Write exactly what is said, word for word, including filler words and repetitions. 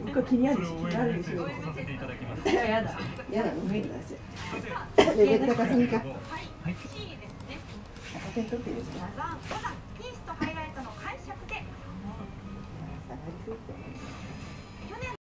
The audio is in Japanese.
こ気になるし、気になるでしょ。やだ。やだ、無理だし。レベル高すぎか。赤点取ってるし。